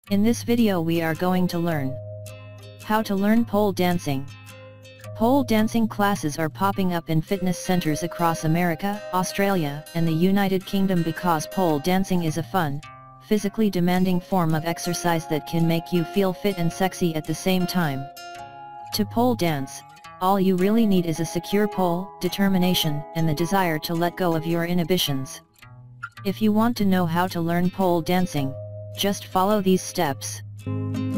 In this video we are going to learn how to learn pole dancing. Pole dancing classes are popping up in fitness centers across America, Australia, and the United Kingdom because pole dancing is a fun, physically demanding form of exercise that can make you feel fit and sexy at the same time. To pole dance, all you really need is a secure pole, determination, and the desire to let go of your inhibitions. If you want to know how to learn pole dancing, just follow these steps.